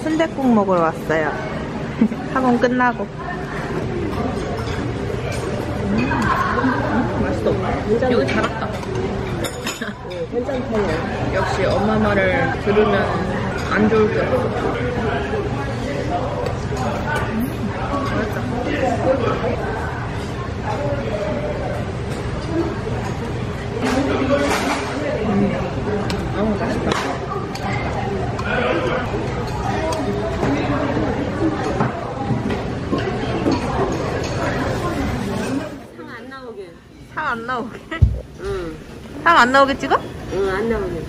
순댓국 먹으러 왔어요. 학원 끝나고. 맛있어. 여기 잘 왔다. 괜찮다. 역시 엄마 말을 들으면 안 좋을 게 없어. 너무 맛있다. 상 안 나오게. 상 안 나오게? 응. 상 안 나오게 찍어? 응, 안 나오게.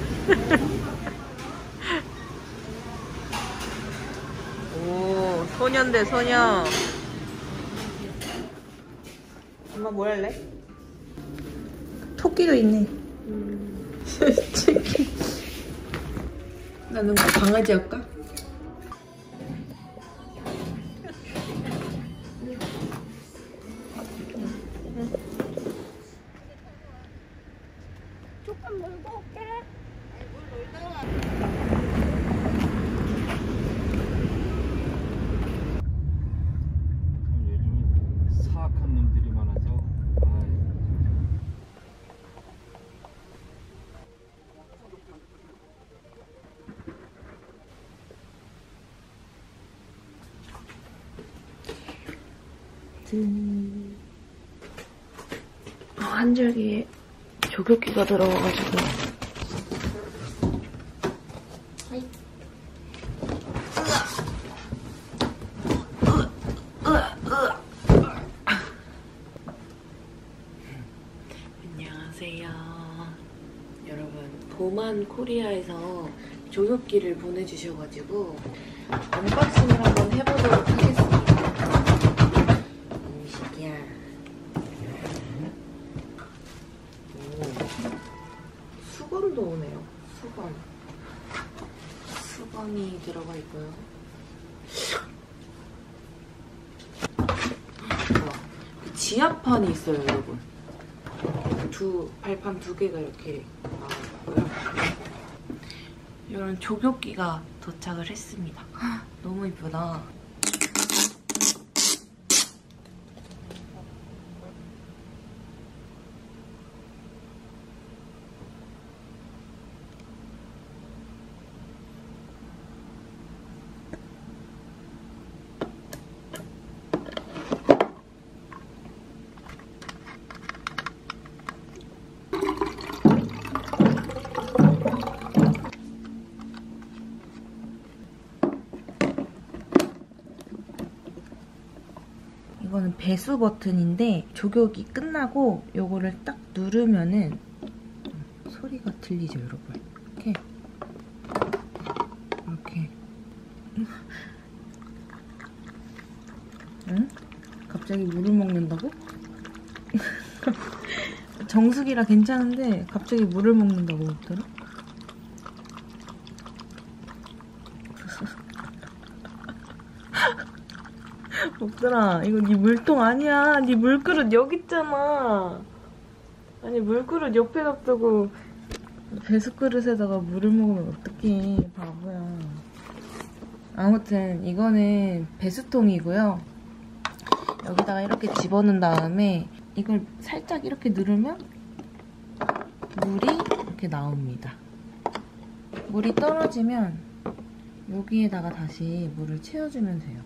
오, 소년대 소녀. 엄마 뭐 할래? 토끼도 있네. 나는 강아지 할까? 조금 놀고 올게. 요즘은 사악한 놈들이 많아서 한 줄기에 조교기가 들어가가지고. 안녕하세요. 여러분, 도만 코리아에서 조교기를 보내주셔가지고 언박싱을 한번 해보도록 하겠습니다. 수건도 오네요. 수건이 들어가 있고요. 지압판이 있어요, 여러분. 발판 두 개가 이렇게 나와있고요. 이런 조교기가 도착을 했습니다. 너무 이쁘다. 이거는 배수 버튼인데 조교기 끝나고 요거를 딱 누르면은 소리가 들리죠, 여러분? 이렇게 응? 갑자기 물을 먹는다고? 정수기라 괜찮은데 갑자기 물을 먹는다고 그러더라? 먹들아, 이거 네 물통 아니야. 네 물그릇 여기 있잖아. 아니, 물그릇 옆에 놔두고 배숫그릇에다가 물을 먹으면 어떡해, 바보야. 아무튼 이거는 배수통이고요. 여기다가 이렇게 집어넣은 다음에 이걸 살짝 이렇게 누르면 물이 이렇게 나옵니다. 물이 떨어지면 여기에다가 다시 물을 채워주면 돼요.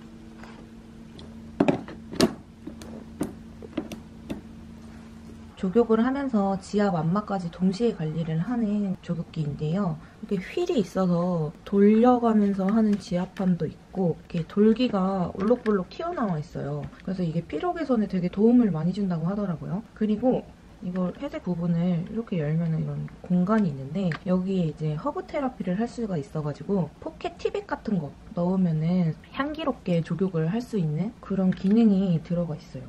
조격을 하면서 지압 안마까지 동시에 관리를 하는 조격기인데요. 이렇게 휠이 있어서 돌려가면서 하는 지압함도 있고 이렇게 돌기가 올록볼록 튀어나와 있어요. 그래서 이게 피로 개선에 되게 도움을 많이 준다고 하더라고요. 그리고 이걸 헤드 부분을 이렇게 열면 이런 공간이 있는데 여기에 이제 허브 테라피를 할 수가 있어가지고 포켓 티백 같은 거 넣으면은 향기롭게 조격을 할 수 있는 그런 기능이 들어가 있어요.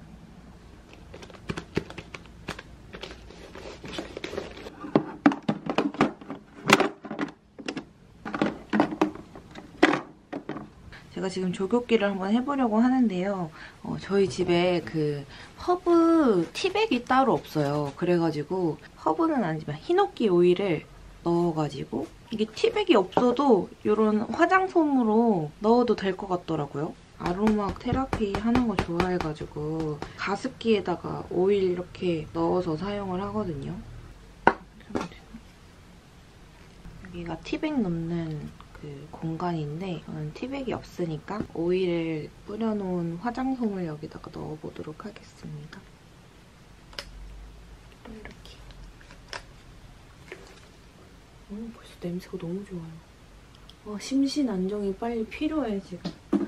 제가 지금 조교기를 한번 해보려고 하는데요. 저희 집에 그 허브 티백이 따로 없어요. 그래가지고 허브는 아니지만 히노키 오일을 넣어가지고 이게 티백이 없어도 이런 화장솜으로 넣어도 될 것 같더라고요. 아로마 테라피 하는 거 좋아해가지고 가습기에다가 오일 이렇게 넣어서 사용을 하거든요. 여기가 티백 넣는 그 공간인데 저는 티백이 없으니까 오일을 뿌려놓은 화장솜을 여기다가 넣어보도록 하겠습니다. 이렇게. 벌써 냄새가 너무 좋아요. 심신 안정이 빨리 필요해 지금.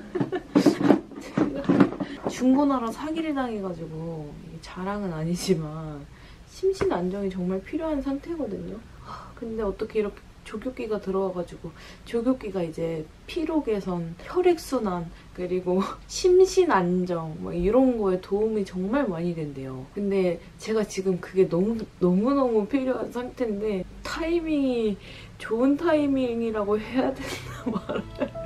중고나라 사기를 당해가지고 이게 자랑은 아니지만 심신 안정이 정말 필요한 상태거든요. 근데 어떻게 이렇게 족욕기가 들어와가지고 족욕기가 이제 피로 개선, 혈액순환, 그리고 심신 안정 뭐 이런 거에 도움이 정말 많이 된대요. 근데 제가 지금 그게 너무너무 필요한 상태인데 타이밍이 좋은 타이밍이라고 해야 되나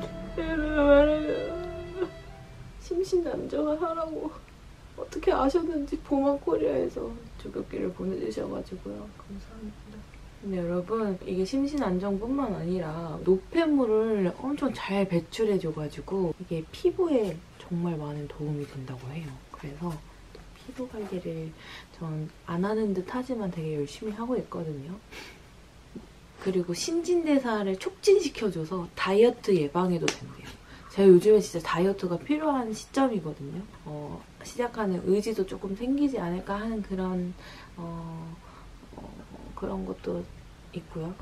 말아요. 심신 안정을 하라고 어떻게 아셨는지 보만코리아에서 족욕기를 보내주셔가지고요. 감사합니다. 근데 여러분 이게 심신 안정뿐만 아니라 노폐물을 엄청 잘 배출해줘가지고 이게 피부에 정말 많은 도움이 된다고 해요. 그래서 피부 관리를 전 안 하는 듯 하지만 되게 열심히 하고 있거든요. 그리고 신진대사를 촉진시켜줘서 다이어트 예방에도 된대요. 제가 요즘에 진짜 다이어트가 필요한 시점이거든요. 시작하는 의지도 조금 생기지 않을까 하는 그런 그런 것도 있고요.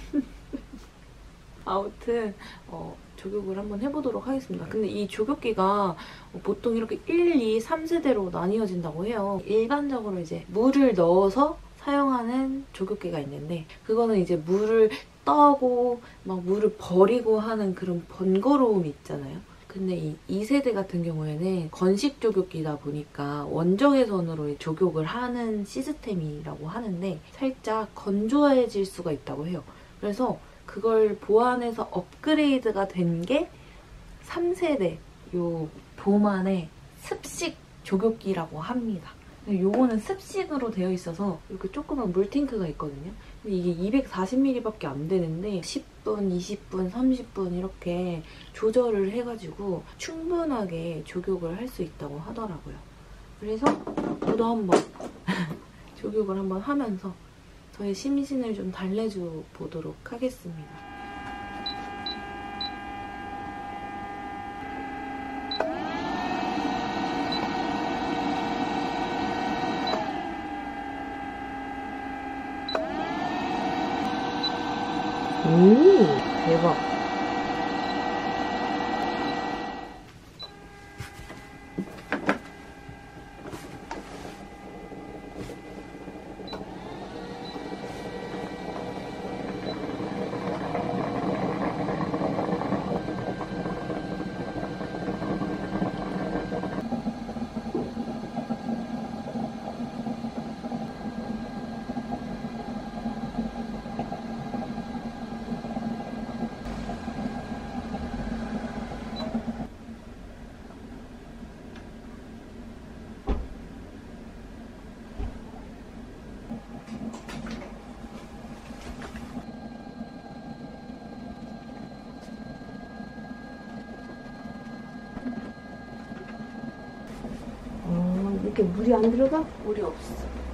아무튼 족욕을 한번 해보도록 하겠습니다. 근데 이 족욕기가 보통 이렇게 1, 2, 3세대로 나뉘어진다고 해요. 일반적으로 이제 물을 넣어서 사용하는 족욕기가 있는데 그거는 이제 물을 떠고 막 물을 버리고 하는 그런 번거로움이 있잖아요. 근데 이 2세대 같은 경우에는 건식 족욕기다 보니까 원적외선으로 족욕을 하는 시스템이라고 하는데 살짝 건조해질 수가 있다고 해요. 그래서 그걸 보완해서 업그레이드가 된 게 3세대 요 보만의 습식 족욕기라고 합니다. 근데 요거는 습식으로 되어 있어서 이렇게 조그만 물탱크가 있거든요. 근데 이게 240ml밖에 안 되는데 10분, 20분, 30분 이렇게 조절을 해가지고 충분하게 족욕을 할 수 있다고 하더라고요. 그래서 저도 한번 족욕을 한번 하면서 저의 심신을 좀 달래줘 보도록 하겠습니다. 대박. 이렇게 물이 안 들어가? 물이 없어.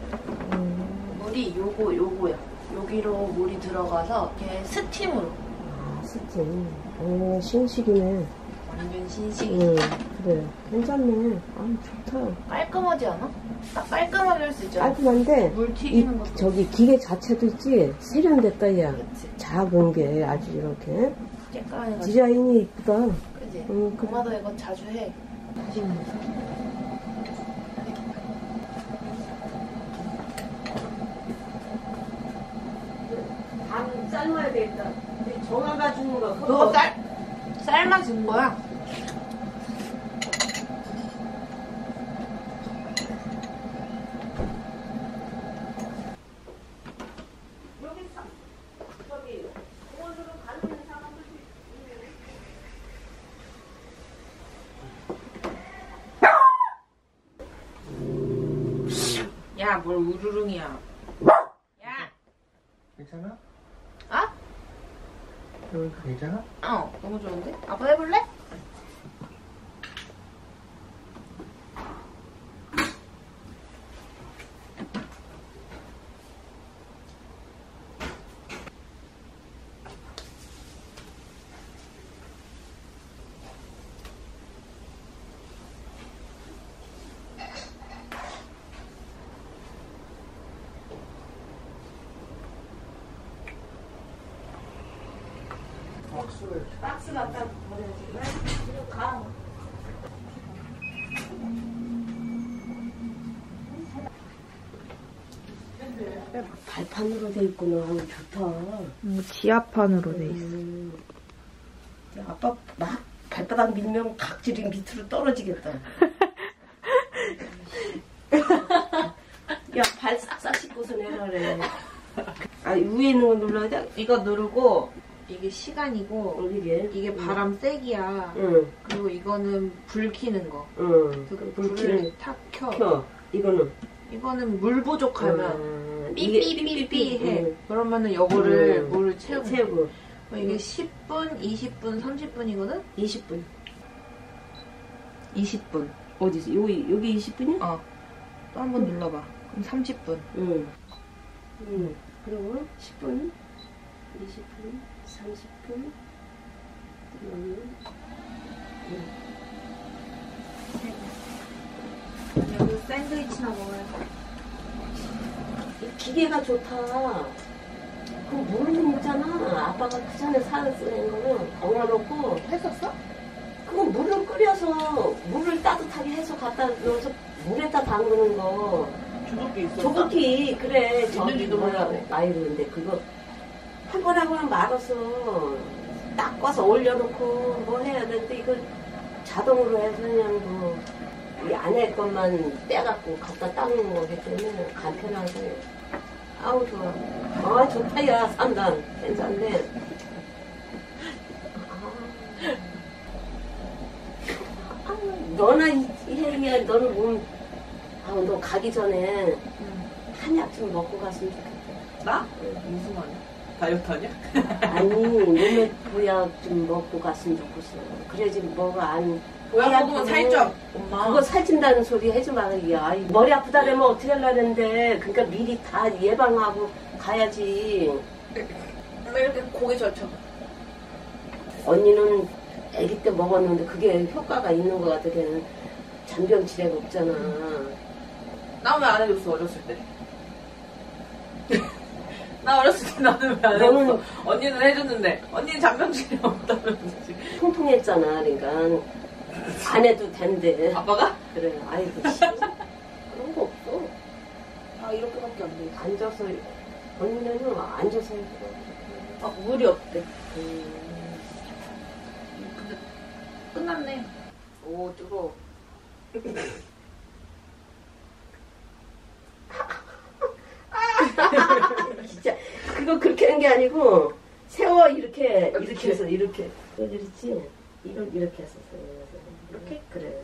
물이 요거야. 여기로 물이 들어가서 이렇게 스팀으로. 스팀. 신식이네. 완전 신식이. 그래. 괜찮네. 좋다. 깔끔하지 않아? 딱 깔끔하게 할 수 있잖아. 깔끔한데 물 튀기는 것도. 저기 기계 자체도 있지. 세련됐다 야. 그치. 작은 게 아주 이렇게. 쬐까매가지고. 디자인이 이쁘다. 그치? 그래. 엄마도 이거 자주 해. 반 삶아야 되겠다. 정화가 주는 거. 너 삶아준 거야? 야, 뭘 우르릉이야. 야! 괜찮아? 아? 괜찮아? 너무 좋은데? 아빠 해볼래? 박스 갖다 버려야지. 그냥 가. 발판으로 돼 있구나. 좋다. 지하판으로 돼 있어. 아빠 막 발바닥 밀면 각질이 밑으로 떨어지겠다. 야, 발 싹싹 씻고서 내려래. 아, 위에 있는 거 눌러야 돼? 이거 누르고 이게 시간이고 이게? 이게 바람 세기야. 응. 그리고 이거는 불 켜는 거. 응. 그 불 불을 켜는 탁 켜. 켜. 이거는? 이거는 물 부족하면 삐삐삐삐삐 해. 응. 그러면은 요거를 물을 채우고. 채우고. 이게 10분, 20분, 30분이거든? 20분. 20분. 어디서? 여기 20분이야? 또 한 번 눌러봐. 그럼 30분. 응. 응. 그리고 10분, 20분, 30분. 여기 샌드위치나 먹어야 이 기계가 좋다. 그 물을 넣잖아. 아빠가 그 전에 쓰는 거는 엉어놓고 했었어? 그거 물을 끓여서 물을 따뜻하게 해서 갖다 넣어서 물에다 담그는 거. 조각기 있었어? 조각기 그래. 있는지도 몰랐네. 아이고 근데 그거 한 번 하고는 말았어. 닦아서 올려놓고 뭐 해야 되는데 이거 자동으로 해서 그냥 뭐 이 안에 것만 떼갖고 갖다 닦는 거기 때문에 간편하고 아우 좋아. 아 좋다 야 3단 괜찮네. 너나 이해야 너는 몸 아우 너 가기 전에 한약 좀 먹고 갔으면 좋겠다. 나? 무슨 말이야? 다이어트 하냐? 아니 몸에 보약 좀 먹고 갔으면 좋겠어. 그래야지 뭐가 안 보약 먹으면 살쪄. 엄마. 그거 살찐다는 소리 하지 말이야. 머리 아프다 그러면 어떻게 하려는데 그러니까 미리 다 예방하고 가야지. 엄마 이렇게 고개 젖혀. 언니는 아기 때 먹었는데 그게 효과가 있는 것 같아. 걔는 잔병 치레가 없잖아. 나 왜 안 해줬어 어렸을 때? 나 어렸을 때 나는 왜 안 너는- 해줬어? 언니는 해줬는데 언니는 잔병치레 없다면서 지금. 통통했잖아. 그러니까 안 해도 된대. 아빠가? 그래. 아이고 씨. 그런 거 없어. 아 이렇게밖에 안 돼. 앉아서 언니는 앉아서 해도 아 물이 없대. 음. 근데 끝났네. 오 뜨거워. 진짜 그거 그렇게 하는 게 아니고 세워 이렇게 해서 이렇게 그렇지 이렇게 해서 이렇게 그래.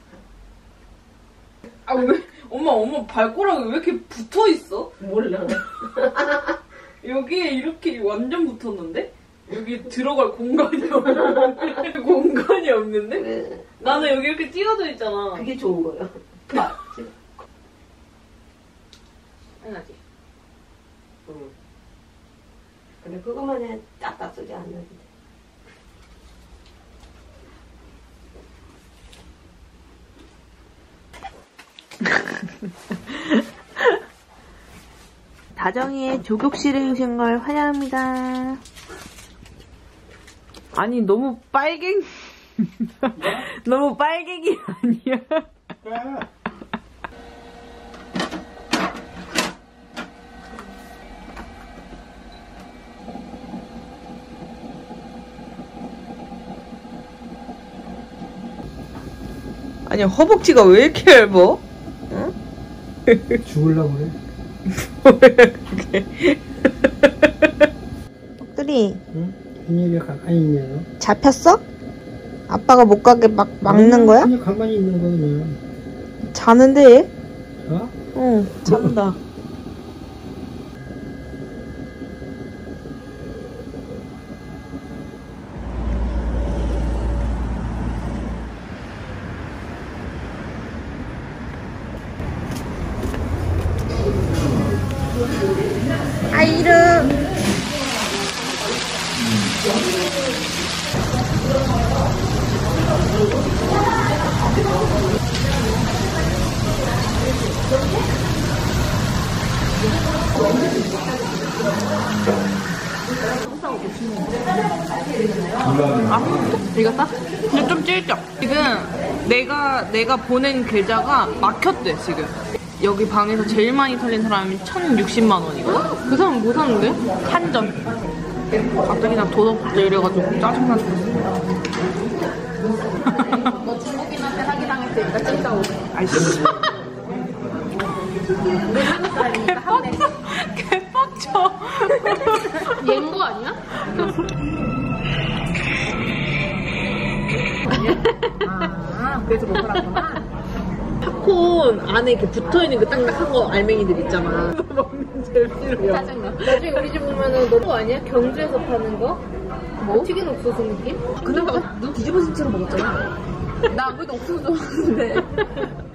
아 왜? 엄마 발가락이 왜 이렇게 붙어 있어? 몰라. 여기에 이렇게 완전 붙었는데? 여기 들어갈 공간이 없는데? 공간이 없는데? 그래. 나는 여기 이렇게 띄워져 있잖아. 그게 좋은 거야. 맞지? 당연하지. 응. 그래 그것만 해 딱딱 소리 안 나지. 다정이의 조격실에 오신 걸 환영합니다. 아니 너무 빨갱 너무 빨갱이 아니야? 아니 허벅지가 왜 이렇게 얇어? 죽을라 그래. 옥들이 응? 현일이 가만히 있냐 너? 잡혔어? 아빠가 못 가게 막 막는 거야? 그냥 가만히 있는 거 그냥. 자는데 얘? 어? 응 잔다. 익었다? 근데 좀 질겨. 지금 내가 보낸 계좌가 막혔대 지금. 여기 방에서 제일 많이 털린 사람이 1,060만 원이거든? 그 사람 뭐 사는데? 한전. 갑자기 나 돈 없대 이래가지고 짜증나 죽겠어. 너 중국인한테 사기당했으니까 찐다고. 아이씨. 개빡쳐. 얘인 거 아니야? 그래서 먹으라구나. 팝콘 안에 이렇게 붙어있는 그 딱딱한 거 알맹이들 있잖아. 먹는 재미로. 짜증나. 나중에 우리 집 오면은 너 그거 아니야? 경주에서 파는 거? 뭐? 튀긴 옥수수 느낌? 근데 너 뒤집어진 채로 먹었잖아. 나 아무래도 옥수수 좋아하는데.